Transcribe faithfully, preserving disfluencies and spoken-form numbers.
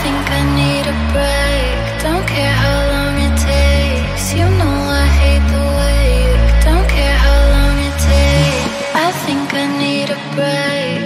think I need a break. Don't care how long it takes. You know I hate the wait. Don't care how long it takes. I think I need a break.